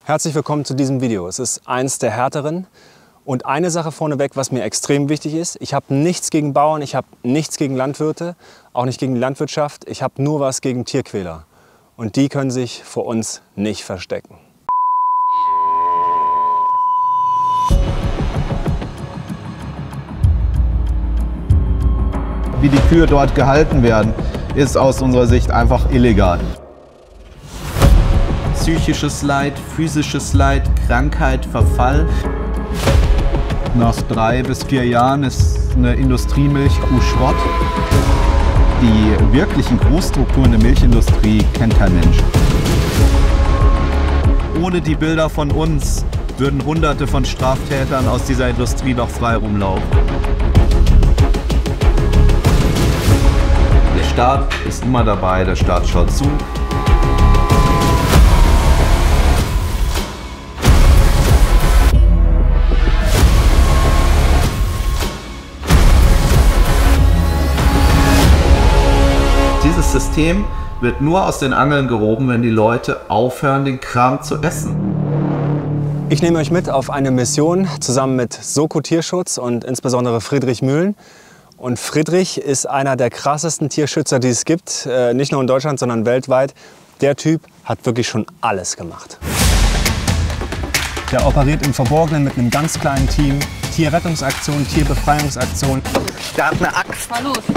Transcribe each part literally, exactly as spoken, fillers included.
Herzlich willkommen zu diesem Video. Es ist eins der härteren. Und eine Sache vorneweg, was mir extrem wichtig ist: Ich habe nichts gegen Bauern, ich habe nichts gegen Landwirte, auch nicht gegen die Landwirtschaft. Ich habe nur was gegen Tierquäler. Und die können sich vor uns nicht verstecken. Wie die Kühe dort gehalten werden, ist aus unserer Sicht einfach illegal. Psychisches Leid, physisches Leid, Krankheit, Verfall. Nach drei bis vier Jahren ist eine Industriemilchkuh Schrott. Die wirklichen Großstrukturen der Milchindustrie kennt kein Mensch. Ohne die Bilder von uns würden Hunderte von Straftätern aus dieser Industrie noch frei rumlaufen. Der Staat ist immer dabei, der Staat schaut zu. Dieses System wird nur aus den Angeln gehoben, wenn die Leute aufhören, den Kram zu essen. Ich nehme euch mit auf eine Mission zusammen mit Soko Tierschutz und insbesondere Friedrich Mühlen. Und Friedrich ist einer der krassesten Tierschützer, die es gibt, äh, nicht nur in Deutschland, sondern weltweit. Der Typ hat wirklich schon alles gemacht. Der operiert im Verborgenen mit einem ganz kleinen Team. Tierrettungsaktion, Tierbefreiungsaktion. Der hat eine Axt. Mal los.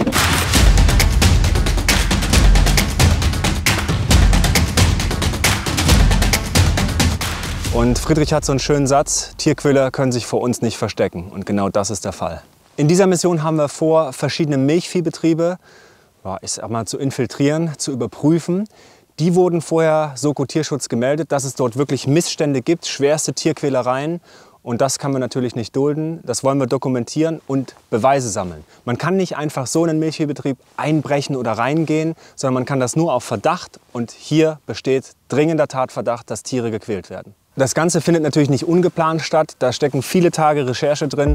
Und Friedrich hat so einen schönen Satz: Tierquäler können sich vor uns nicht verstecken. Und genau das ist der Fall. In dieser Mission haben wir vor, verschiedene Milchviehbetriebe, ja, ich sag mal, zu infiltrieren, zu überprüfen. Die wurden vorher Soko Tierschutz gemeldet, dass es dort wirklich Missstände gibt, schwerste Tierquälereien. Und das kann man natürlich nicht dulden. Das wollen wir dokumentieren und Beweise sammeln. Man kann nicht einfach so in einen Milchviehbetrieb einbrechen oder reingehen, sondern man kann das nur auf Verdacht. Und hier besteht dringender Tatverdacht, dass Tiere gequält werden. Das Ganze findet natürlich nicht ungeplant statt. Da stecken viele Tage Recherche drin.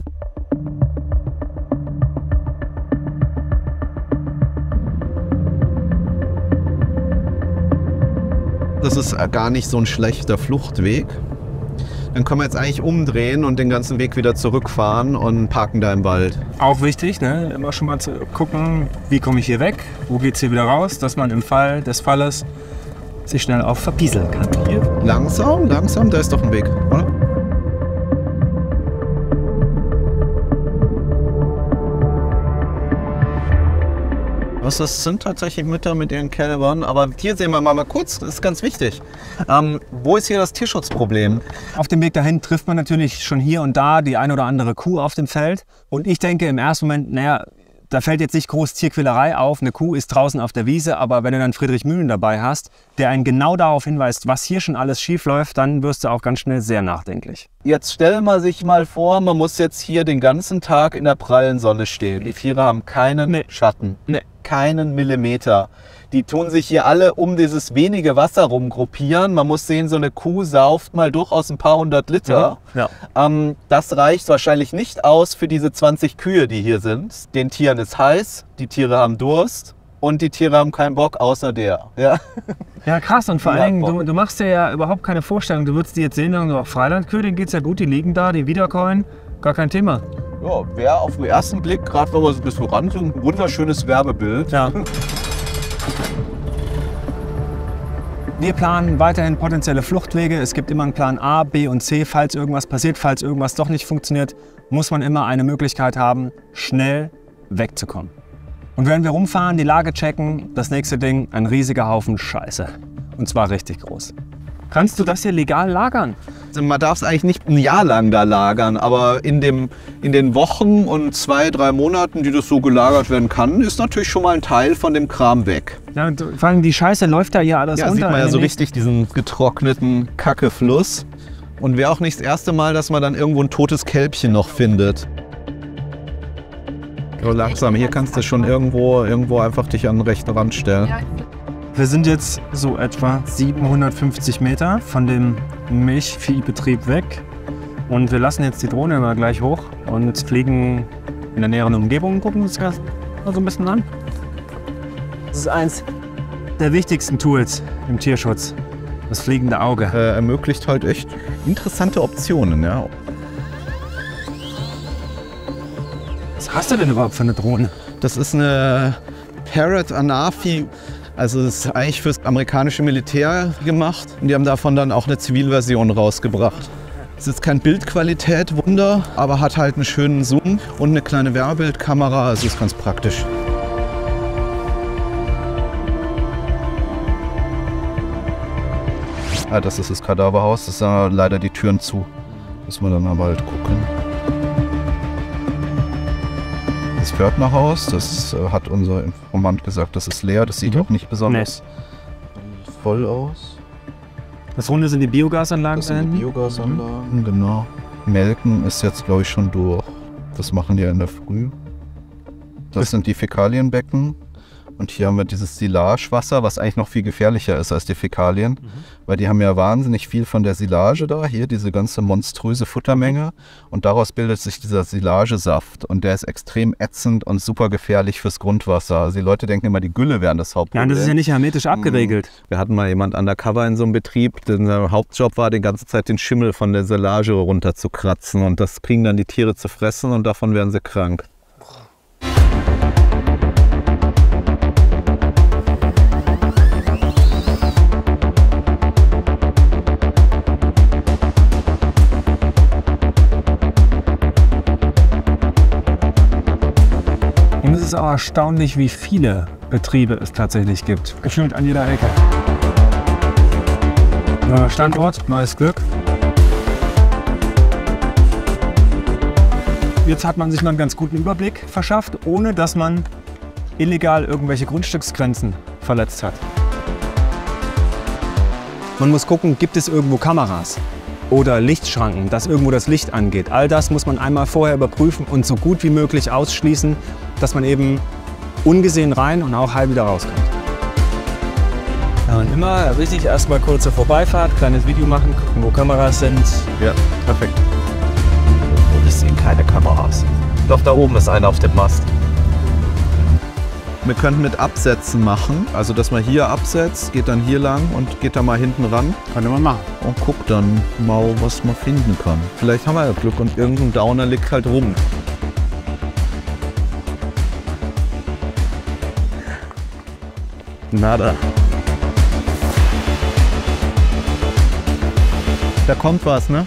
Das ist gar nicht so ein schlechter Fluchtweg. Dann können wir jetzt eigentlich umdrehen und den ganzen Weg wieder zurückfahren und parken da im Wald. Auch wichtig, ne? Immer schon mal zu gucken, wie komme ich hier weg, wo geht es hier wieder raus, dass man im Fall des Falles sich schnell auch verpieseln kann. Hier. Langsam, langsam, da ist doch ein Weg, oder? Was, das sind tatsächlich Mütter mit ihren Kälbern, aber hier sehen wir mal, mal kurz, das ist ganz wichtig. Ähm, wo ist hier das Tierschutzproblem? Auf dem Weg dahin trifft man natürlich schon hier und da die ein oder andere Kuh auf dem Feld. Und ich denke im ersten Moment, naja, da fällt jetzt nicht groß Tierquälerei auf. Eine Kuh ist draußen auf der Wiese, aber wenn du dann Friedrich Mühlen dabei hast, der einen genau darauf hinweist, was hier schon alles schief läuft, dann wirst du auch ganz schnell sehr nachdenklich. Jetzt stellen wir sich mal vor, man muss jetzt hier den ganzen Tag in der prallen Sonne stehen. Die Tiere haben keinen Nee. Schatten, Nee. keinen Millimeter. Die tun sich hier alle um dieses wenige Wasser rumgruppieren. Man muss sehen, so eine Kuh sauft mal durchaus ein paar hundert Liter. Ja. Ähm, das reicht wahrscheinlich nicht aus für diese zwanzig Kühe, die hier sind. Den Tieren ist heiß, die Tiere haben Durst und die Tiere haben keinen Bock, außer der. Ja. Ja, krass. Und vor Ja, allen Dingen, Bock. du, du machst dir ja überhaupt keine Vorstellung. Du würdest die jetzt sehen, so Freilandkühe, denen geht's ja gut, die liegen da, die wiederkäuen, gar kein Thema. Ja, wäre auf den ersten Blick, gerade wenn man so ein bisschen ran, ein wunderschönes Werbebild. Ja. Wir planen weiterhin potenzielle Fluchtwege. Es gibt immer einen Plan A, B und C. Falls irgendwas passiert, falls irgendwas doch nicht funktioniert, muss man immer eine Möglichkeit haben, schnell wegzukommen. Und wenn wir rumfahren, die Lage checken, das nächste Ding, ein riesiger Haufen Scheiße. Und zwar richtig groß. Kannst du das hier legal lagern? Man darf es eigentlich nicht ein Jahr lang da lagern, aber in, dem, in den Wochen und zwei, drei Monaten, die das so gelagert werden kann, ist natürlich schon mal ein Teil von dem Kram weg. Ja, und vor allem die Scheiße läuft da hier alles Ja, runter. sieht man ja in so den nächsten- richtig diesen getrockneten Kackefluss. Und wäre auch nicht das erste Mal, dass man dann irgendwo ein totes Kälbchen noch findet. So langsam, hier kannst du schon irgendwo, irgendwo einfach dich an den rechten Rand stellen. Wir sind jetzt so etwa siebenhundertfünfzig Meter von dem Milchviehbetrieb weg. Und wir lassen jetzt die Drohne immer gleich hoch und fliegen in der näheren Umgebung und gucken uns das mal so ein bisschen an. Das ist eins der wichtigsten Tools im Tierschutz. Das fliegende Auge. Äh, ermöglicht halt echt interessante Optionen. Ja. Was hast du denn überhaupt für eine Drohne? Das ist eine Parrot Anafi. Also das ist eigentlich fürs amerikanische Militär gemacht. Und die haben davon dann auch eine Zivilversion rausgebracht. Es ist kein Bildqualität, Wunder, aber hat halt einen schönen Zoom und eine kleine Wärmebildkamera, also ist ganz praktisch. Ah, das ist das Kadaverhaus, das sind leider die Türen zu. Müssen wir dann aber halt gucken. Das Pförtnerhaus, das hat unser Informant gesagt, das ist leer, das sieht Mhm. auch nicht besonders Nee. voll aus. Das Runde sind die Biogasanlagen. Das sind die Biogasanlagen, genau. Melken ist jetzt, glaube ich, schon durch. Das machen die in der Früh. Das sind die Fäkalienbecken. Und hier haben wir dieses Silagewasser, was eigentlich noch viel gefährlicher ist als die Fäkalien. Mhm. Weil die haben ja wahnsinnig viel von der Silage da. Hier diese ganze monströse Futtermenge. Und daraus bildet sich dieser Silagesaft. Und der ist extrem ätzend und super gefährlich fürs Grundwasser. Also die Leute denken immer, die Gülle wären das Hauptproblem. Ja, das ist ja nicht hermetisch abgeregelt. Wir hatten mal jemand undercover in so einem Betrieb, der Hauptjob war, die ganze Zeit den Schimmel von der Silage runter zu kratzen. Und das kriegen dann die Tiere zu fressen und davon werden sie krank. Und es ist auch erstaunlich, wie viele Betriebe es tatsächlich gibt. Gefühlt an jeder Ecke. Neuer Standort, neues Glück. Jetzt hat man sich mal einen ganz guten Überblick verschafft, ohne dass man illegal irgendwelche Grundstücksgrenzen verletzt hat. Man muss gucken, gibt es irgendwo Kameras oder Lichtschranken, dass irgendwo das Licht angeht. All das muss man einmal vorher überprüfen und so gut wie möglich ausschließen, dass man eben ungesehen rein und auch heil wieder rauskommt. Ja, und immer wichtig, erstmal kurze Vorbeifahrt, kleines Video machen, gucken, wo Kameras sind. Ja, perfekt. Und ich sehe keine Kameras. Doch, da oben ist einer auf dem Mast. Wir könnten mit Absätzen machen, also dass man hier absetzt, geht dann hier lang und geht dann mal hinten ran. Könnte man machen. Und guckt dann mal, was man finden kann. Vielleicht haben wir ja Glück und irgendein Downer liegt halt rum. Nada. Da kommt was, ne?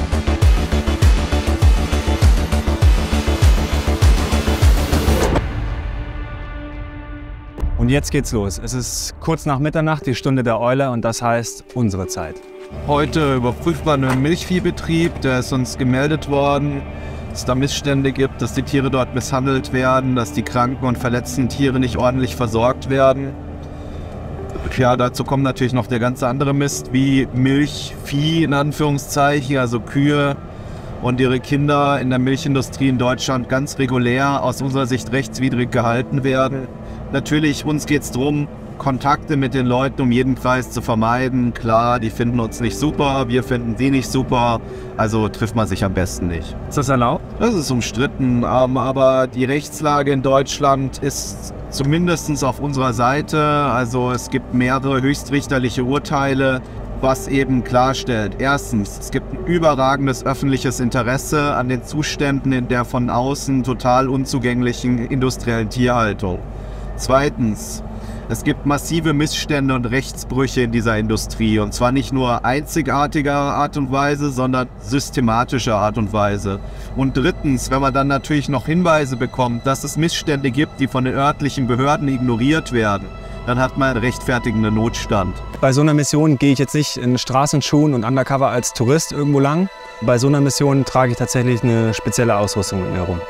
Und jetzt geht's los. Es ist kurz nach Mitternacht, die Stunde der Eule, und das heißt unsere Zeit. Heute überprüft man einen Milchviehbetrieb, der ist uns gemeldet worden, dass es da Missstände gibt, dass die Tiere dort misshandelt werden, dass die kranken und verletzten Tiere nicht ordentlich versorgt werden. Ja, dazu kommt natürlich noch der ganze andere Mist, wie Milchvieh in Anführungszeichen, also Kühe und ihre Kinder in der Milchindustrie in Deutschland ganz regulär aus unserer Sicht rechtswidrig gehalten werden. Natürlich, uns geht es darum, Kontakte mit den Leuten um jeden Preis zu vermeiden. Klar, die finden uns nicht super, wir finden die nicht super, also trifft man sich am besten nicht. Ist das erlaubt? Das ist umstritten, aber die Rechtslage in Deutschland ist zumindest auf unserer Seite. Also es gibt mehrere höchstrichterliche Urteile, was eben klarstellt. Erstens, es gibt ein überragendes öffentliches Interesse an den Zuständen in der von außen total unzugänglichen industriellen Tierhaltung. Zweitens, es gibt massive Missstände und Rechtsbrüche in dieser Industrie, und zwar nicht nur einzigartiger Art und Weise, sondern systematischer Art und Weise. Und drittens, wenn man dann natürlich noch Hinweise bekommt, dass es Missstände gibt, die von den örtlichen Behörden ignoriert werden, dann hat man einen rechtfertigenden Notstand. Bei so einer Mission gehe ich jetzt nicht in Straßenschuhen und undercover als Tourist irgendwo lang. Bei so einer Mission trage ich tatsächlich eine spezielle Ausrüstung mit mir rum.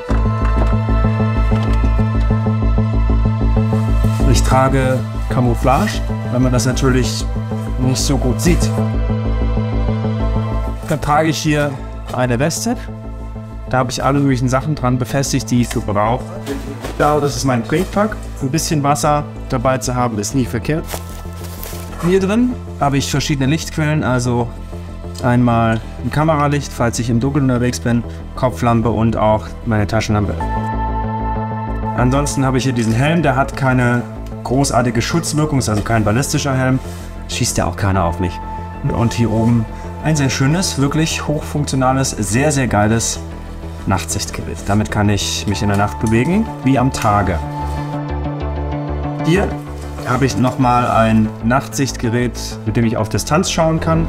Ich trage Camouflage, weil man das natürlich nicht so gut sieht. Dann trage ich hier eine Weste. Da habe ich alle möglichen Sachen dran befestigt, die ich so brauche. Ja, das ist mein Trinkpack. Ein bisschen Wasser dabei zu haben, ist nie verkehrt. Hier drin habe ich verschiedene Lichtquellen, also einmal ein Kameralicht, falls ich im Dunkeln unterwegs bin, Kopflampe und auch meine Taschenlampe. Ansonsten habe ich hier diesen Helm, der hat keine großartige Schutzwirkung, ist also kein ballistischer Helm. Schießt ja auch keiner auf mich. Und hier oben ein sehr schönes, wirklich hochfunktionales, sehr, sehr geiles Nachtsichtgerät. Damit kann ich mich in der Nacht bewegen, wie am Tage. Hier habe ich nochmal ein Nachtsichtgerät, mit dem ich auf Distanz schauen kann.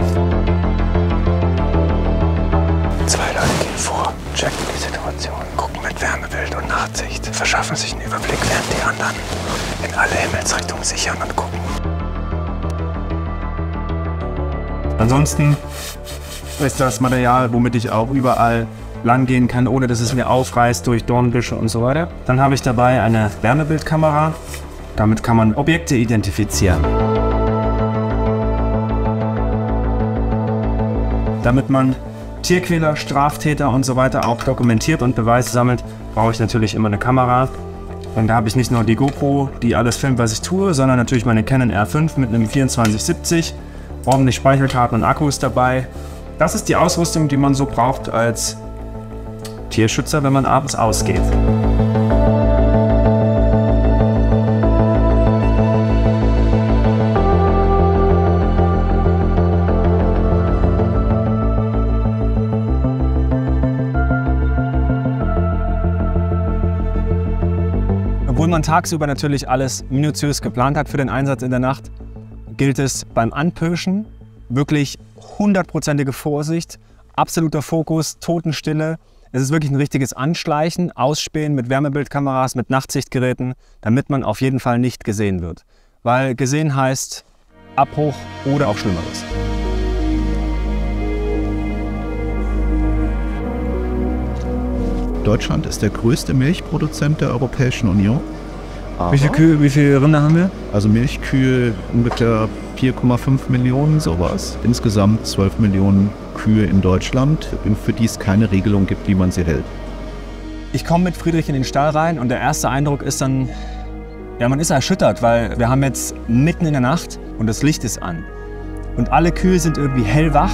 Zwei Leute gehen vor, checken die Situation, gucken mit Wärmebild und Nachtsicht, verschaffen sich einen Überblick, während die anderen in alle Himmelsrichtungen sichern und gucken. Ansonsten ist das Material, womit ich auch überall lang gehen kann, ohne dass es mir aufreißt durch Dornbüsche und so weiter. Dann habe ich dabei eine Wärmebildkamera. Damit kann man Objekte identifizieren. Damit man Tierquäler, Straftäter und so weiter auch dokumentiert und Beweise sammelt, brauche ich natürlich immer eine Kamera. Und da habe ich nicht nur die GoPro, die alles filmt, was ich tue, sondern natürlich meine Canon R fünf mit einem vierundzwanzig siebzig. Ordentlich Speicherkarten und Akkus dabei. Das ist die Ausrüstung, die man so braucht als Tierschützer, wenn man abends ausgeht. Obwohl man tagsüber natürlich alles minutiös geplant hat für den Einsatz in der Nacht, gilt es beim Anpirschen wirklich hundertprozentige Vorsicht, absoluter Fokus, Totenstille. Es ist wirklich ein richtiges Anschleichen, Ausspähen mit Wärmebildkameras, mit Nachtsichtgeräten, damit man auf jeden Fall nicht gesehen wird. Weil gesehen heißt Abbruch oder auch Schlimmeres. Deutschland ist der größte Milchproduzent der Europäischen Union. Wie viele Kühe, wie viele Rinder haben wir? Also Milchkühe ungefähr vier Komma fünf Millionen, sowas. Insgesamt zwölf Millionen Kühe in Deutschland, für die es keine Regelung gibt, wie man sie hält. Ich komme mit Friedrich in den Stall rein und der erste Eindruck ist dann, ja, man ist erschüttert, weil wir haben jetzt mitten in der Nacht und das Licht ist an. Und alle Kühe sind irgendwie hellwach.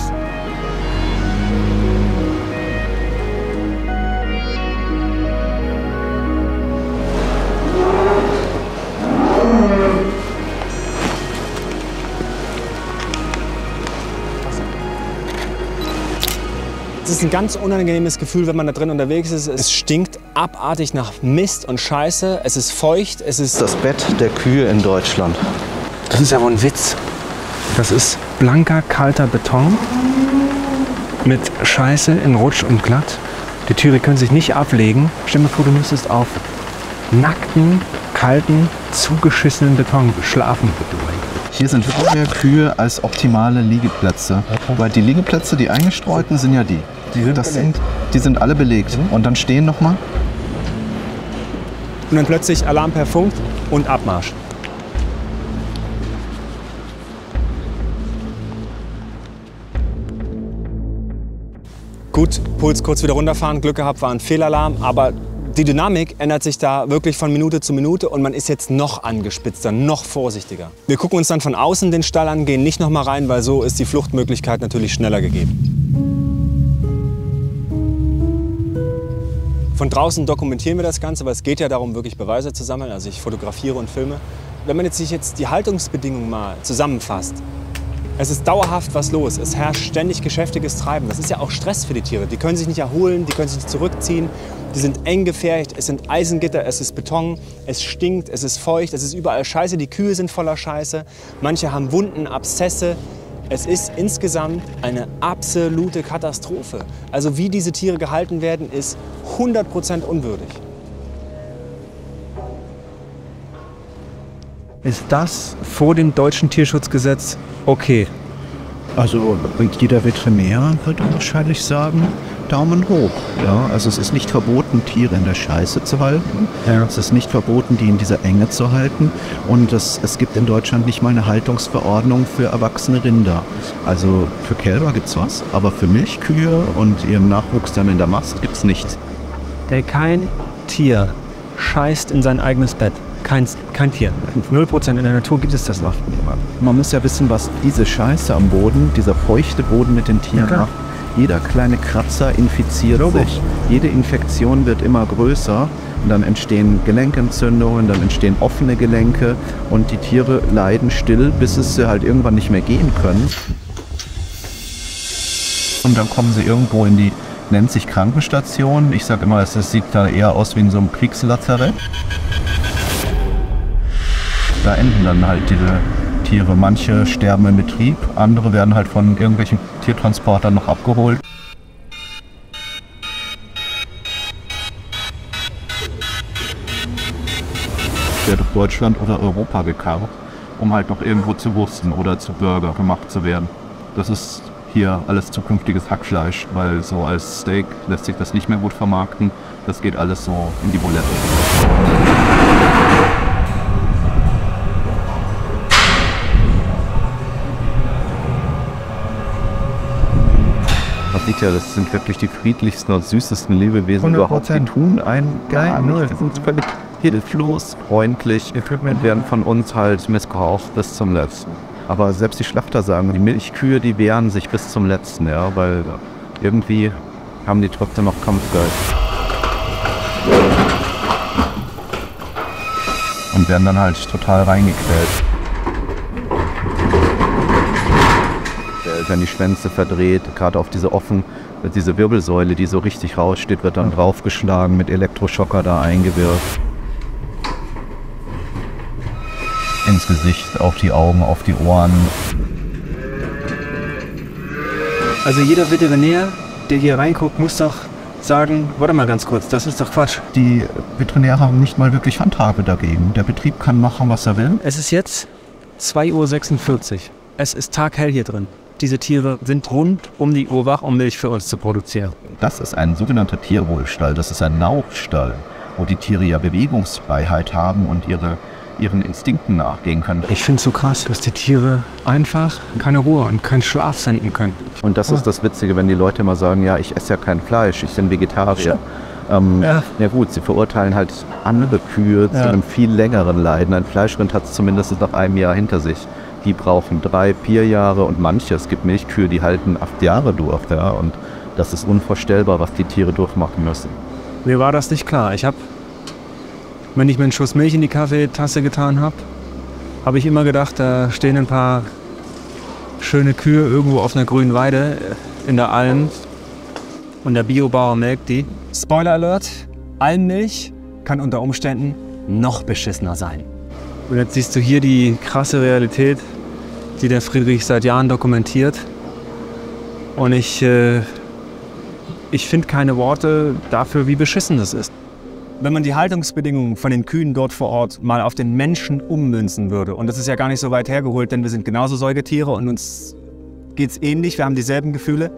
Es ist ein ganz unangenehmes Gefühl, wenn man da drin unterwegs ist. Es stinkt abartig nach Mist und Scheiße. Es ist feucht. Es ist Das Bett der Kühe in Deutschland. Das ist ja wohl ein Witz. Das ist blanker, kalter Beton mit Scheiße in Rutsch und glatt. Die Tiere können sich nicht ablegen. Stell dir mal vor, du müsstest auf nackten, kalten, zugeschissenen Beton schlafen. Hier sind wirklich Kühe als optimale Liegeplätze. Weil die Liegeplätze, die eingestreuten, sind ja die. Die sind Das sind, die sind alle belegt. Und dann stehen noch mal. und dann plötzlich Alarm per Funk und Abmarsch. Gut, Puls kurz wieder runterfahren, Glück gehabt, war ein Fehlalarm, aber die Dynamik ändert sich da wirklich von Minute zu Minute und man ist jetzt noch angespitzter, noch vorsichtiger. Wir gucken uns dann von außen den Stall an, gehen nicht noch mal rein, weil so ist die Fluchtmöglichkeit natürlich schneller gegeben. Von draußen dokumentieren wir das Ganze, weil es geht ja darum, wirklich Beweise zu sammeln. Also ich fotografiere und filme. Wenn man jetzt sich jetzt die Haltungsbedingungen mal zusammenfasst, es ist dauerhaft was los. Es herrscht ständig geschäftiges Treiben. Das ist ja auch Stress für die Tiere. Die können sich nicht erholen, die können sich nicht zurückziehen. Die sind eng gefärbt, es sind Eisengitter, es ist Beton, es stinkt, es ist feucht, es ist überall Scheiße. Die Kühe sind voller Scheiße. Manche haben Wunden, Abszesse. Es ist insgesamt eine absolute Katastrophe. Also wie diese Tiere gehalten werden, ist hundert Prozent unwürdig. Ist das vor dem deutschen Tierschutzgesetz okay? Also jeder Veterinär würde wahrscheinlich sagen, Daumen hoch. Ja, also es ist nicht verboten, Tiere in der Scheiße zu halten. Ja. Es ist nicht verboten, die in dieser Enge zu halten. Und es, es gibt in Deutschland nicht mal eine Haltungsverordnung für erwachsene Rinder. Also für Kälber gibt's was, aber für Milchkühe und ihren Nachwuchs dann in der Mast gibt's nichts. Kein Tier scheißt in sein eigenes Bett. Kein, kein Tier. null Prozent in der Natur gibt es das noch. Man muss ja wissen, was diese Scheiße am Boden, dieser feuchte Boden mit den Tieren Ja, macht. Jeder kleine Kratzer infiziert Logo. sich. Jede Infektion wird immer größer. Und dann entstehen Gelenkentzündungen, dann entstehen offene Gelenke. Und die Tiere leiden still, bis es sie halt irgendwann nicht mehr gehen können. und dann kommen sie irgendwo in die, nennt sich Krankenstation. Ich sage immer, es sieht da eher aus wie in so einem Kriegslazarett. Da enden dann halt diese Tiere. Manche sterben im Betrieb, andere werden halt von irgendwelchen Tiertransportern noch abgeholt. Wird auf Deutschland oder Europa gekarrt, um halt noch irgendwo zu Wursten oder zu Burger gemacht zu werden. Das ist hier alles zukünftiges Hackfleisch, weil so als Steak lässt sich das nicht mehr gut vermarkten. Das geht alles so in die Bulette. Man sieht ja, das sind wirklich die friedlichsten und süßesten Lebewesen überhaupt. Die tun einen geil. Die sind völlig hilflos, freundlich. Equipment werden von uns halt missbraucht bis zum Letzten. Aber selbst die Schlachter sagen, die Milchkühe, die wehren sich bis zum Letzten, ja, weil irgendwie haben die trotzdem noch Kampfgeist. Und werden dann halt total reingequält. Wenn die Schwänze verdreht, gerade auf diese offen, diese Wirbelsäule, die so richtig raussteht, wird dann draufgeschlagen, mit Elektroschocker da eingewirkt. Ins Gesicht, auf die Augen, auf die Ohren. Also jeder Veterinär, der hier reinguckt, muss doch sagen, warte mal ganz kurz, das ist doch Quatsch. Die Veterinäre haben nicht mal wirklich Handhabe dagegen. Der Betrieb kann machen, was er will. Es ist jetzt zwei Uhr sechsundvierzig. Es ist taghell hier drin. Diese Tiere sind rund um die Uhr wach, um Milch für uns zu produzieren. Das ist ein sogenannter Tierwohlstall. Das ist ein Naubstall, wo die Tiere ja Bewegungsfreiheit haben und ihre, ihren Instinkten nachgehen können. Ich finde es so krass, dass die Tiere einfach keine Ruhe und keinen Schlaf senden können. Und das ist das Witzige, wenn die Leute immer sagen, ja, ich esse ja kein Fleisch, ich bin Vegetarier. Ähm, ja. ja gut, sie verurteilen halt andere Kühe ja. zu einem viel längeren Leiden. Ein Fleischrind hat es zumindest nach einem Jahr hinter sich. Die brauchen drei, vier Jahre und manche, es gibt Milchkühe, die halten acht Jahre durch. Ja, und das ist unvorstellbar, was die Tiere durchmachen müssen. Mir war das nicht klar. Ich habe, wenn ich mir einen Schuss Milch in die Kaffeetasse getan habe, habe ich immer gedacht, da stehen ein paar schöne Kühe irgendwo auf einer grünen Weide in der Alm und der Biobauer melkt die. Spoiler Alert, Almmilch kann unter Umständen noch beschissener sein. Und jetzt siehst du hier die krasse Realität, die der Friedrich seit Jahren dokumentiert. Und ich, äh, ich finde keine Worte dafür, wie beschissen das ist. Wenn man die Haltungsbedingungen von den Kühen dort vor Ort mal auf den Menschen ummünzen würde, und das ist ja gar nicht so weit hergeholt, denn wir sind genauso Säugetiere und uns geht's ähnlich, wir haben dieselben Gefühle.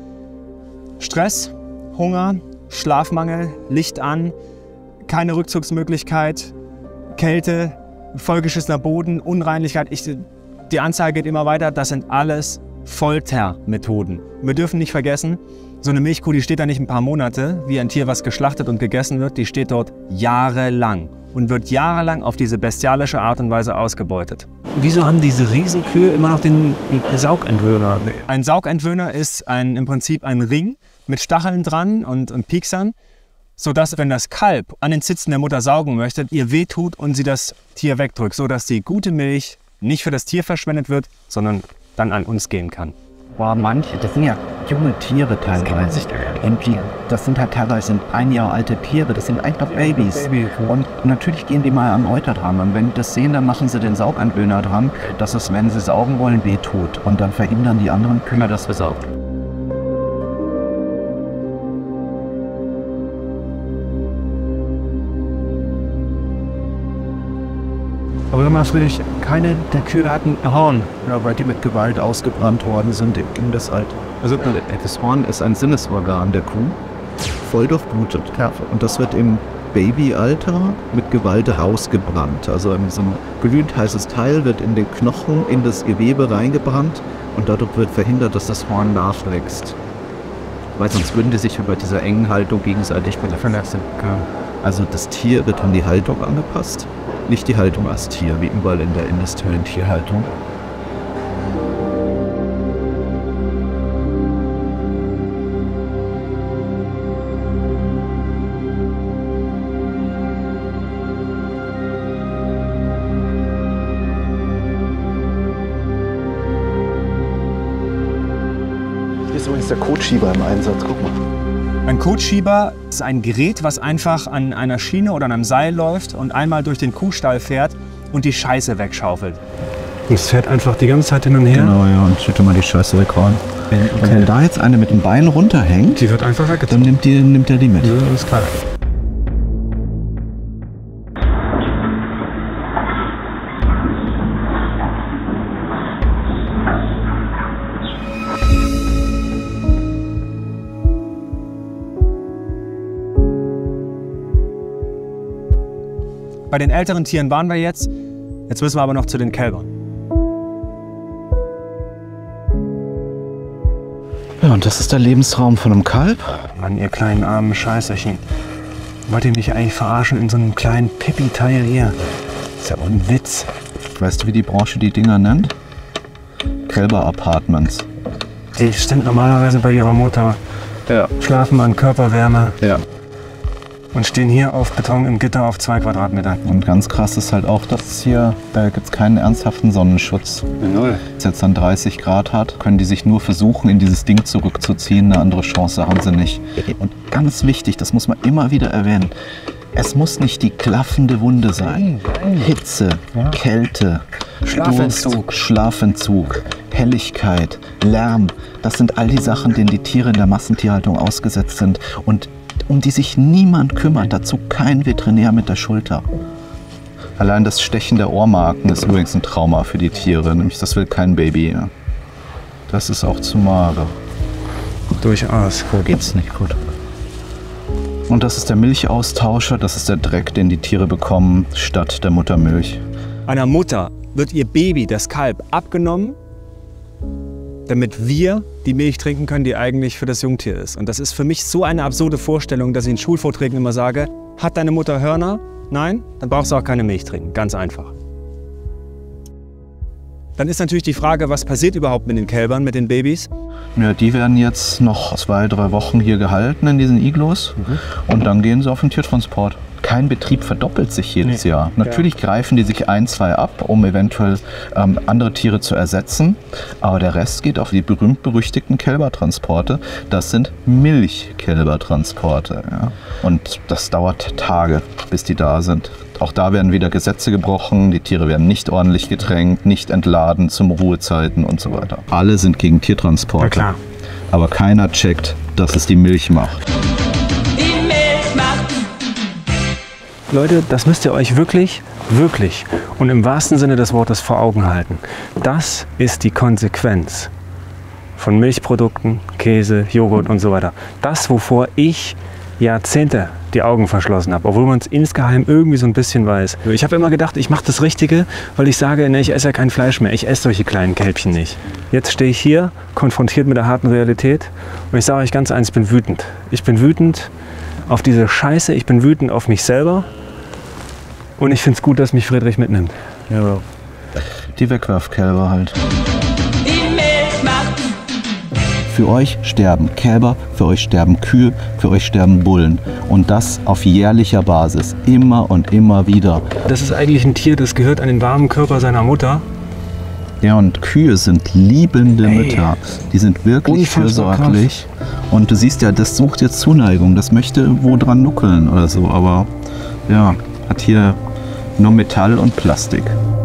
Stress, Hunger, Schlafmangel, Licht an, keine Rückzugsmöglichkeit, Kälte, vollgeschissener Boden, Unreinlichkeit. Ich, die Anzahl geht immer weiter. Das sind alles Foltermethoden. Wir dürfen nicht vergessen, so eine Milchkuh, die steht da nicht ein paar Monate, wie ein Tier, was geschlachtet und gegessen wird. Die steht dort jahrelang und wird jahrelang auf diese bestialische Art und Weise ausgebeutet. Wieso haben diese Riesenkühe immer noch den Saugentwöhner? Ein Saugentwöhner ist ein, im Prinzip ein Ring mit Stacheln dran und, und Pieksern, sodass, wenn das Kalb an den Zitzen der Mutter saugen möchte, ihr wehtut und sie das Tier wegdrückt, sodass die gute Milch nicht für das Tier verschwendet wird, sondern dann an uns gehen kann. Boah, manche, das sind ja junge Tiere teilweise. Und die, das sind halt teilweise ein Jahr alte Tiere, das sind einfach Babys. Und natürlich gehen die mal am Euter dran. Und wenn die das sehen, dann machen sie den Saugentwöhner dran, dass es, wenn sie saugen wollen, wehtut. Und dann verhindern die anderen Kühe, dass wir saugen. Aber immer Friedrich, keine der Kühe hatten ein Horn. Ja, weil die mit Gewalt ausgebrannt worden sind im Kindesalter. Also das Horn ist ein Sinnesorgan der Kuh, voll durchblutet. Und das wird im Babyalter mit Gewalt rausgebrannt. Also so ein glühend heißes Teil wird in den Knochen, in das Gewebe reingebrannt und dadurch wird verhindert, dass das Horn nachwächst. Weil sonst würden die sich bei dieser engen Haltung gegenseitig verletzen. Also das Tier wird an die Haltung angepasst. Nicht die Haltung als Tier, wie überall in der industriellen Tierhaltung. Hier ist übrigens der Coach Kotschieber im Einsatz, guck mal. Ein Kotschieber ist ein Gerät, was einfach an einer Schiene oder an einem Seil läuft und einmal durch den Kuhstall fährt und die Scheiße wegschaufelt. Und es fährt einfach die ganze Zeit hin und her? Genau, ja, und schütte mal die Scheiße weghauen. Okay. Und wenn da jetzt eine mit dem Bein runterhängt, Die wird einfach dann weggezogen. nimmt, die, nimmt er die mit. Ja, ist klar. Bei den älteren Tieren waren wir jetzt. Jetzt müssen wir aber noch zu den Kälbern. Ja, und das ist der Lebensraum von einem Kalb. Mann, ihr kleinen armen Scheißerchen. Wollt ihr mich eigentlich verarschen in so einem kleinen Pippi-Teil hier? Ist ja wohl ein Witz. Weißt du, wie die Branche die Dinger nennt? Kälber-Apartments. Die sind normalerweise bei ihrer Mutter, Ja. schlafen an Körperwärme Ja. und stehen hier auf Beton im Gitter auf zwei Quadratmeter. Und ganz krass ist halt auch, dass hier, da gibt es keinen ernsthaften Sonnenschutz. Null. Wenn es jetzt dann dreißig Grad hat, können die sich nur versuchen, in dieses Ding zurückzuziehen. Eine andere Chance haben sie nicht. Und ganz wichtig, das muss man immer wieder erwähnen, es muss nicht die klaffende Wunde sein. Hitze, Kälte, Schlafentzug. Durst, Schlafentzug, Helligkeit, Lärm. Das sind all die Sachen, denen die Tiere in der Massentierhaltung ausgesetzt sind. Und um die sich niemand kümmert, dazu kein Veterinär mit der Schulter. Allein das Stechen der Ohrmarken ist übrigens ein Trauma für die Tiere, nämlich das will kein Baby. Ja. Das ist auch zu mager. Durchaus. Wo geht's nicht gut? Und das ist der Milchaustauscher, das ist der Dreck, den die Tiere bekommen, statt der Muttermilch. Einer Mutter wird ihr Baby, das Kalb, abgenommen, damit wir die Milch trinken können, die eigentlich für das Jungtier ist. Und das ist für mich so eine absurde Vorstellung, dass ich in Schulvorträgen immer sage, hat deine Mutter Hörner? Nein? Dann brauchst du auch keine Milch trinken. Ganz einfach. Dann ist natürlich die Frage, was passiert überhaupt mit den Kälbern, mit den Babys? Ja, die werden jetzt noch zwei, drei Wochen hier gehalten in diesen Iglus und dann gehen sie auf den Tiertransport. Kein Betrieb verdoppelt sich jedes Nee. Jahr. Natürlich greifen die sich ein, zwei ab, um eventuell ähm, andere Tiere zu ersetzen. Aber der Rest geht auf die berühmt-berüchtigten Kälbertransporte. Das sind Milchkälbertransporte. Ja. Und das dauert Tage, bis die da sind. Auch da werden wieder Gesetze gebrochen. Die Tiere werden nicht ordentlich getränkt, nicht entladen zum Ruhezeiten und so weiter. Alle sind gegen Tiertransporte. Na klar. Aber keiner checkt, dass es die Milch macht. Leute, das müsst ihr euch wirklich, wirklich und im wahrsten Sinne des Wortes vor Augen halten. Das ist die Konsequenz von Milchprodukten, Käse, Joghurt und so weiter. Das, wovor ich Jahrzehnte die Augen verschlossen habe, obwohl man es insgeheim irgendwie so ein bisschen weiß. Ich habe immer gedacht, ich mache das Richtige, weil ich sage, ne, ich esse ja kein Fleisch mehr, ich esse solche kleinen Kälbchen nicht. Jetzt stehe ich hier, konfrontiert mit der harten Realität und ich sage euch ganz eins, ich bin wütend. Ich bin wütend auf diese Scheiße, ich bin wütend auf mich selber und ich finde es gut, dass mich Friedrich mitnimmt. Ja. Die Wegwerfkälber halt. Für euch sterben Kälber, für euch sterben Kühe, für euch sterben Bullen. Und das auf jährlicher Basis. Immer und immer wieder. Das ist eigentlich ein Tier, das gehört an den warmen Körper seiner Mutter. Ja, und Kühe sind liebende Ey. Mütter. Die sind wirklich Unfassbar fürsorglich. Und du siehst ja, das sucht jetzt Zuneigung. Das möchte wo dran nuckeln oder so. Aber ja, hat hier nur Metall und Plastik.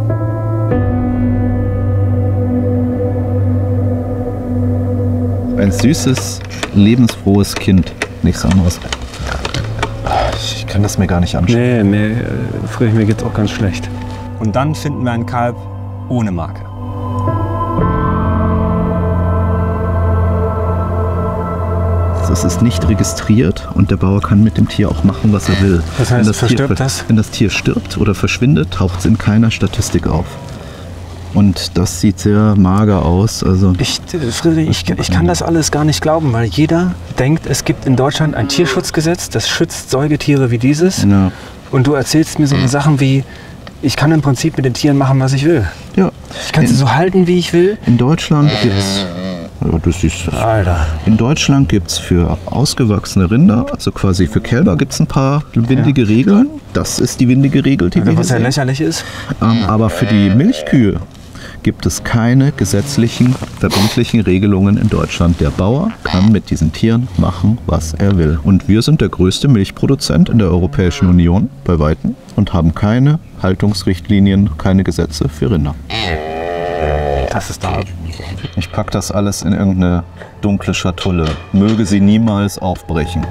Ein süßes, lebensfrohes Kind. Nichts anderes. Ich kann das mir gar nicht anschauen. Nee, mir, äh, Friedrich, mir geht's auch ganz schlecht. Und dann finden wir ein Kalb ohne Marke. Es ist nicht registriert und der Bauer kann mit dem Tier auch machen, was er will. Das heißt, wenn das verstirbt Tier, das? Wenn das Tier stirbt oder verschwindet, taucht es in keiner Statistik auf. Und das sieht sehr mager aus. Also Ich, Friedrich, ich, ich kann das alles gar nicht glauben, weil jeder denkt, es gibt in Deutschland ein Tierschutzgesetz, das schützt Säugetiere wie dieses. ja. Und du erzählst mir so Sachen wie, ich kann im Prinzip mit den Tieren machen, was ich will. Ja. Ich kann sie so halten, wie ich will. In Deutschland gibt es. Ja, das ist, Alter. in Deutschland gibt es für ausgewachsene Rinder, also quasi für Kälber, gibt es ein paar windige Regeln. Das ist die windige Regel, die wir Was ja hier sehen. lächerlich ist. Ähm, aber für die Milchkühe gibt es keine gesetzlichen, verbindlichen Regelungen in Deutschland. Der Bauer kann mit diesen Tieren machen, was er will. Und wir sind der größte Milchproduzent in der Europäischen Union, bei Weitem, und haben keine Haltungsrichtlinien, keine Gesetze für Rinder. Das ist da. Ich packe das alles in irgendeine dunkle Schatulle. Möge sie niemals aufbrechen.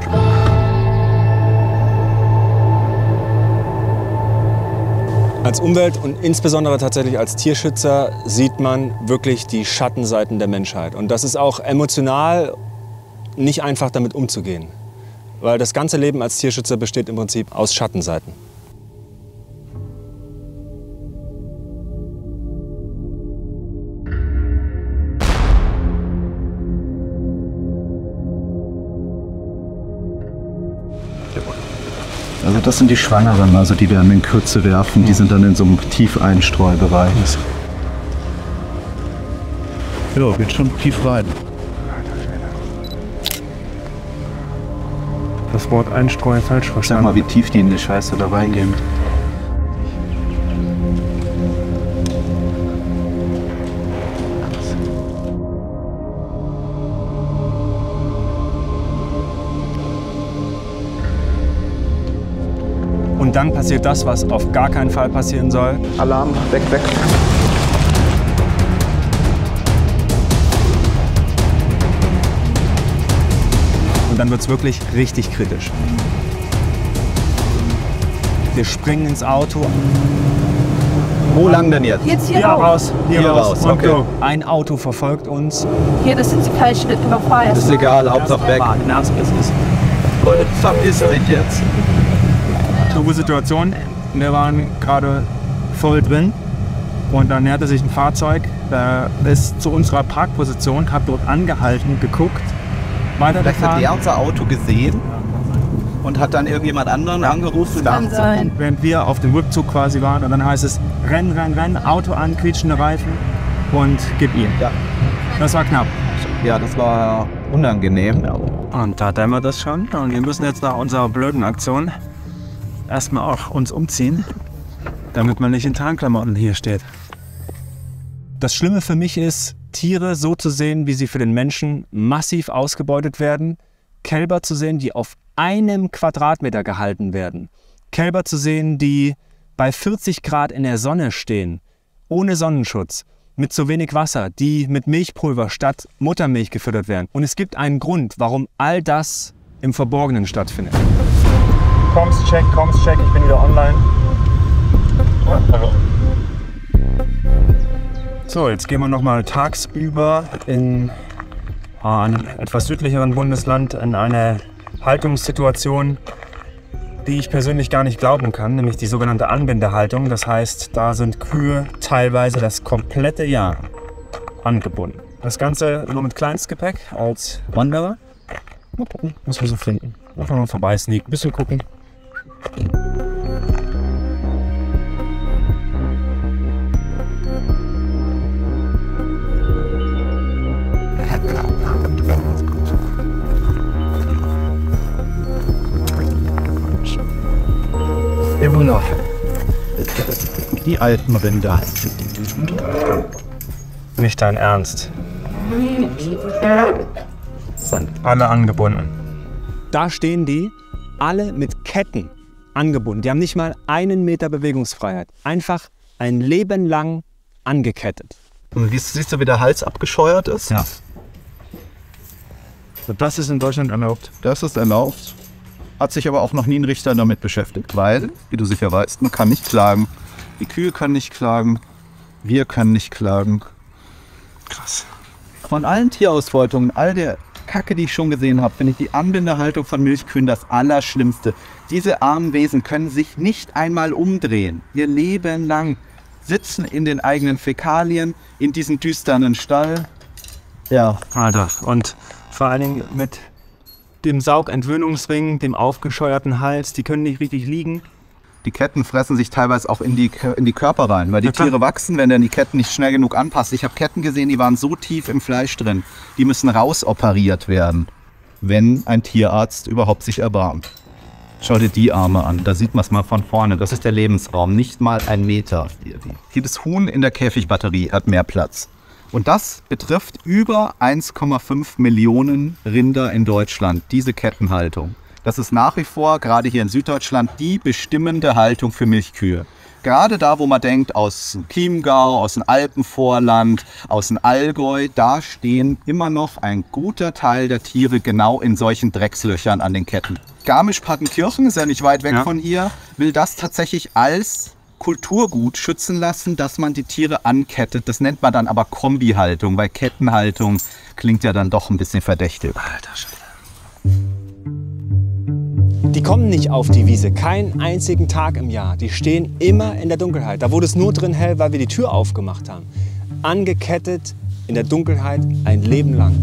Als Umwelt- und insbesondere tatsächlich als Tierschützer sieht man wirklich die Schattenseiten der Menschheit. Und das ist auch emotional nicht einfach damit umzugehen. Weil das ganze Leben als Tierschützer besteht im Prinzip aus Schattenseiten. Also das sind die Schwangeren, also die werden in Kürze werfen, die sind dann in so einem Tiefeinstreubereich. Ja, geht schon tief rein. Das Wort Einstreu falsch Sag verstanden. mal, wie tief die in die Scheiße da reingehen. Und dann passiert das, was auf gar keinen Fall passieren soll. Alarm, weg, weg. Und dann wird es wirklich richtig kritisch. Wir springen ins Auto. Wo lang denn jetzt? Jetzt hier, Hier raus. raus, hier, Hier raus. raus, Und okay. go. Ein Auto verfolgt uns. Hier, das sind die falschen überfeuert. Ist egal, Hauptsache weg. Leute, verpiss euch jetzt. Doofe Situation. Wir waren gerade voll drin und dann näherte sich ein Fahrzeug. Der ist zu unserer Parkposition, hat dort angehalten, geguckt, Vielleicht hat weitergefahren. er unser Auto gesehen und hat dann irgendjemand anderen angerufen. Kann sein. Während wir auf dem Rückzug quasi waren und dann heißt es, renn, renn, renn, Auto an, quietschende Reifen und gib ihm. Ja. Das war knapp. Ja, das war unangenehm. Und da dämmert das schon und wir müssen jetzt nach unserer blöden Aktion erstmal auch uns umziehen, damit man nicht in Tarnklamotten hier steht. Das Schlimme für mich ist, Tiere so zu sehen, wie sie für den Menschen massiv ausgebeutet werden. Kälber zu sehen, die auf einem Quadratmeter gehalten werden. Kälber zu sehen, die bei vierzig Grad in der Sonne stehen, ohne Sonnenschutz, mit zu wenig Wasser, die mit Milchpulver statt Muttermilch gefüttert werden. Und es gibt einen Grund, warum all das im Verborgenen stattfindet. Comms check, Comms check, ich bin wieder online. So, jetzt gehen wir noch mal tagsüber in einem etwas südlicheren Bundesland in eine Haltungssituation, die ich persönlich gar nicht glauben kann, nämlich die sogenannte Anbindehaltung. Das heißt, da sind Kühe teilweise das komplette Jahr angebunden. Das Ganze nur mit Kleinstgepäck als Wanderer. Mal gucken, was wir so finden. Einfach mal vorbei sneaken, ein bisschen gucken. Immer noch. Die alten Rinder. Nicht dein Ernst. Alle angebunden. Da stehen die, alle mit Ketten angebunden. Die haben nicht mal einen Meter Bewegungsfreiheit. Einfach ein Leben lang angekettet. Und siehst du, wie der Hals abgescheuert ist? Ja. Das ist in Deutschland erlaubt. Das ist erlaubt. Hat sich aber auch noch nie ein Richter damit beschäftigt, weil, wie du sicher weißt, man kann nicht klagen. Die Kühe können nicht klagen, wir können nicht klagen. Krass. Von allen Tierausbeutungen, all der Kacke, die ich schon gesehen habe, finde ich die Anbindehaltung von Milchkühen das Allerschlimmste. Diese armen Wesen können sich nicht einmal umdrehen. Ihr Leben lang sitzen in den eigenen Fäkalien, in diesem düsteren Stall. Ja, Alter, und vor allen Dingen mit dem Saugentwöhnungsring, dem aufgescheuerten Hals, die können nicht richtig liegen. die Ketten fressen sich teilweise auch in die, in die Körper rein, weil die Ja, klar. Tiere wachsen, wenn der die Ketten nicht schnell genug anpasst. Ich habe Ketten gesehen, die waren so tief im Fleisch drin, die müssen rausoperiert werden, wenn ein Tierarzt überhaupt sich erbarmt. Schau dir die Arme an, da sieht man es mal von vorne. Das ist der Lebensraum, nicht mal ein Meter. Jedes Huhn in der Käfigbatterie hat mehr Platz. Und das betrifft über eins Komma fünf Millionen Rinder in Deutschland, diese Kettenhaltung. Das ist nach wie vor, gerade hier in Süddeutschland, die bestimmende Haltung für Milchkühe. Gerade da, wo man denkt, aus dem Chiemgau, aus dem Alpenvorland, aus dem Allgäu, da stehen immer noch ein guter Teil der Tiere genau in solchen Dreckslöchern an den Ketten. Garmisch-Partenkirchen, ist ja nicht weit weg ja. von hier, will das tatsächlich als Kulturgut schützen lassen, dass man die Tiere ankettet. Das nennt man dann aber Kombihaltung, weil Kettenhaltung klingt ja dann doch ein bisschen verdächtig. Alter Schwede. Die kommen nicht auf die Wiese, keinen einzigen Tag im Jahr. Die stehen immer in der Dunkelheit. Da wurde es nur drin hell, weil wir die Tür aufgemacht haben. Angekettet in der Dunkelheit ein Leben lang.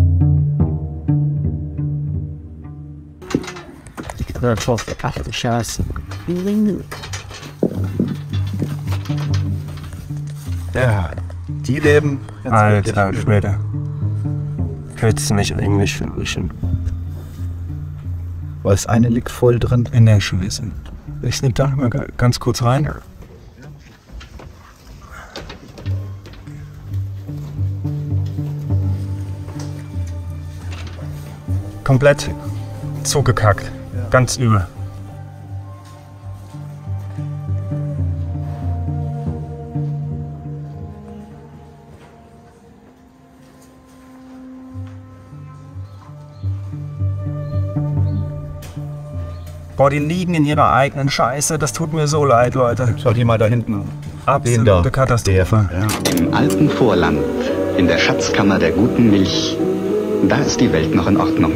Ach du Scheiße. Ja, die leben. Alter Schwede. Willst du mich eigentlich verwischen? Weil das eine liegt voll drin. In der Scheiße. Ich nehme da mal ganz kurz rein. Komplett zugekackt. Ganz übel. Boah, die liegen in ihrer eigenen Scheiße. Das tut mir so leid, Leute. Schau die mal da hinten an. Absolute Katastrophe. Ja. Im Alpenvorland, in der Schatzkammer der guten Milch, da ist die Welt noch in Ordnung.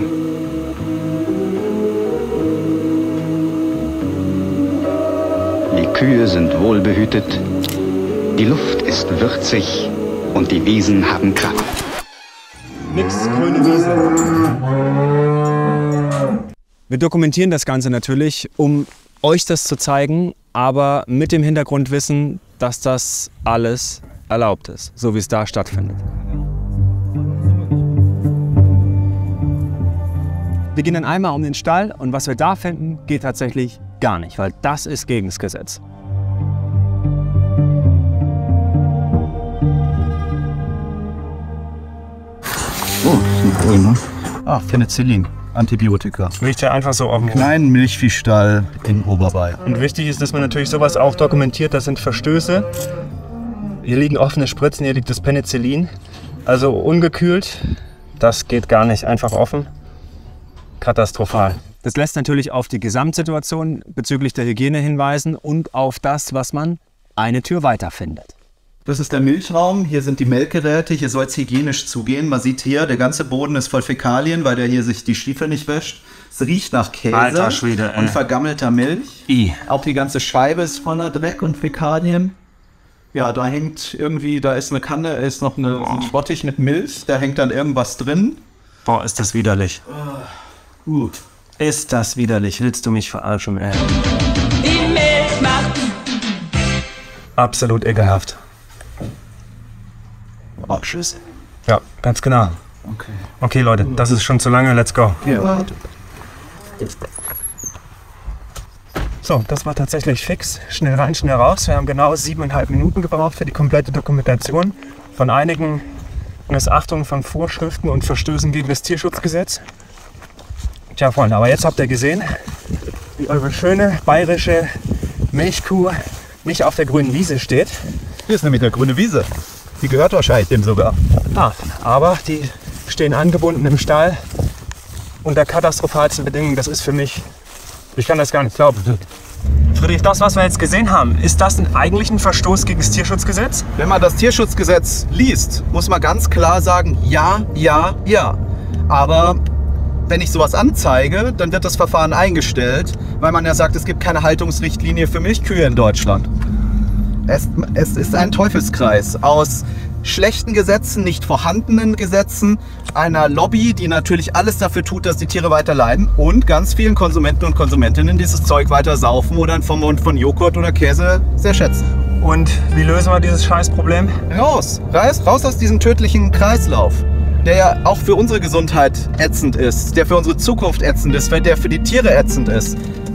Die Kühe sind wohlbehütet, die Luft ist würzig und die Wiesen haben Kraft. Nix grüne Wiese. Wir dokumentieren das Ganze natürlich, um euch das zu zeigen, aber mit dem Hintergrundwissen, dass das alles erlaubt ist, so wie es da stattfindet. Wir gehen dann einmal um den Stall und was wir da finden, geht tatsächlich gar nicht, weil das ist gegen das Gesetz. Oh, cool, ne? Ah, Penicillin. Antibiotika. Riecht ja einfach so auf dem kleinen Milchviehstall in Oberbayern. Und wichtig ist, dass man natürlich sowas auch dokumentiert. Das sind Verstöße. Hier liegen offene Spritzen, hier liegt das Penicillin. Also ungekühlt, das geht gar nicht. Einfach offen. Katastrophal. Das lässt natürlich auf die Gesamtsituation bezüglich der Hygiene hinweisen und auf das, was man eine Tür weiter findet. Das ist der Milchraum, hier sind die Melkgeräte, hier soll es hygienisch zugehen. Man sieht hier, der ganze Boden ist voll Fäkalien, weil der hier sich die Stiefel nicht wäscht. Es riecht nach Käse Alter Schwede, und vergammelter Milch. I. Auch die ganze Scheibe ist voller Dreck und Fäkalien. Ja, da hängt irgendwie, da ist eine Kanne, ist noch eine, ein Bottich mit Milch, da hängt dann irgendwas drin. Boah, ist das widerlich. Uh. Uh. Ist das widerlich, willst du mich verarschen? Ey. Die Milch macht absolut ekelhaft. Oh, tschüss. Ja, ganz genau. Okay. Okay, Leute, das ist schon zu lange. Let's go. Ja. So, das war tatsächlich fix. Schnell rein, schnell raus. Wir haben genau siebeneinhalb Minuten gebraucht für die komplette Dokumentation von einigen Missachtung von Vorschriften und Verstößen gegen das Tierschutzgesetz. Tja, Freunde, aber jetzt habt ihr gesehen, wie eure schöne bayerische Milchkuh nicht auf der grünen Wiese steht. Hier ist nämlich eine grüne Wiese. Die gehört wahrscheinlich dem sogar. Ah, aber die stehen angebunden im Stall unter katastrophalsten Bedingungen. Das ist für mich, ich kann das gar nicht glauben. Friedrich, das, was wir jetzt gesehen haben, ist das eigentlich ein Verstoß gegen das Tierschutzgesetz? Wenn man das Tierschutzgesetz liest, muss man ganz klar sagen, ja, ja, ja. Aber wenn ich sowas anzeige, dann wird das Verfahren eingestellt, weil man ja sagt, es gibt keine Haltungsrichtlinie für Milchkühe in Deutschland. Es, es ist ein Teufelskreis aus schlechten Gesetzen, nicht vorhandenen Gesetzen, einer Lobby, die natürlich alles dafür tut, dass die Tiere weiter leiden und ganz vielen Konsumenten und Konsumentinnen dieses Zeug weiter saufen oder in Form von Joghurt oder Käse sehr schätzen. Und wie lösen wir dieses Scheißproblem? Raus, raus, raus aus diesem tödlichen Kreislauf, der ja auch für unsere Gesundheit ätzend ist, der für unsere Zukunft ätzend ist, der für die Tiere ätzend ist.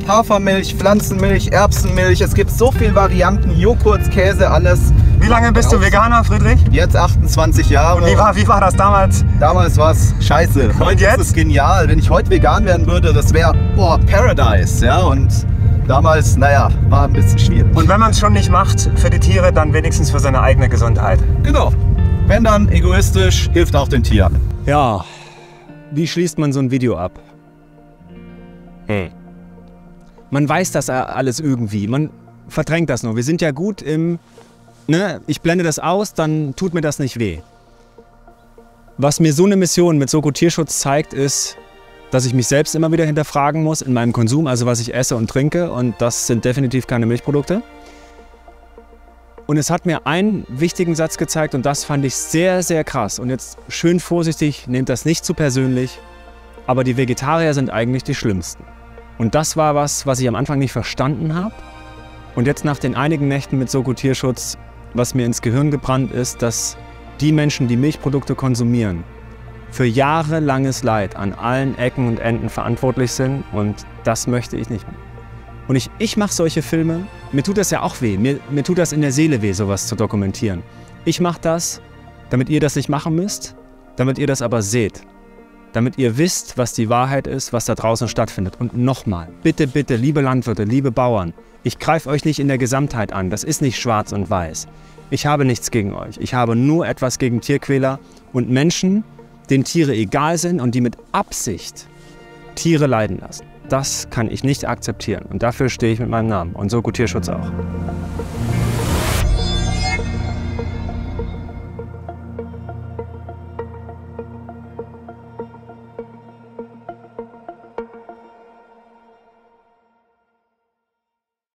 Hafermilch, Pflanzenmilch, Erbsenmilch. Es gibt so viele Varianten, Joghurt, Käse, alles. Wie lange bist du Veganer, Friedrich? Jetzt achtundzwanzig Jahre. Und wie war, wie war das damals? Damals war es scheiße. Heute jetzt? ist es genial. Wenn ich heute vegan werden würde, das wäre boah, Paradise. Ja? Und damals, naja, war ein bisschen schwierig. Und wenn man es schon nicht macht für die Tiere, dann wenigstens für seine eigene Gesundheit. Genau. Wenn dann egoistisch, hilft auch den Tieren. Ja, wie schließt man so ein Video ab? Hm. Man weiß das alles irgendwie, man verdrängt das nur. Wir sind ja gut im, ne, ich blende das aus, dann tut mir das nicht weh. Was mir so eine Mission mit Soko Tierschutz zeigt, ist, dass ich mich selbst immer wieder hinterfragen muss in meinem Konsum, also was ich esse und trinke, und das sind definitiv keine Milchprodukte. Und es hat mir einen wichtigen Satz gezeigt und das fand ich sehr, sehr krass. Und jetzt schön vorsichtig, nehmt das nicht zu persönlich, aber die Vegetarier sind eigentlich die Schlimmsten. Und das war was, was ich am Anfang nicht verstanden habe. Und jetzt nach den einigen Nächten mit Soko Tierschutz, was mir ins Gehirn gebrannt ist, dass die Menschen, die Milchprodukte konsumieren, für jahrelanges Leid an allen Ecken und Enden verantwortlich sind. Und das möchte ich nicht mehr. Und ich, ich mache solche Filme, mir tut das ja auch weh, mir, mir tut das in der Seele weh, sowas zu dokumentieren. Ich mache das, damit ihr das nicht machen müsst, damit ihr das aber seht. Damit ihr wisst, was die Wahrheit ist, was da draußen stattfindet. Und nochmal, bitte, bitte, liebe Landwirte, liebe Bauern, ich greife euch nicht in der Gesamtheit an, das ist nicht schwarz und weiß. Ich habe nichts gegen euch, ich habe nur etwas gegen Tierquäler und Menschen, denen Tiere egal sind und die mit Absicht Tiere leiden lassen. Das kann ich nicht akzeptieren und dafür stehe ich mit meinem Namen und Soko Tierschutz auch.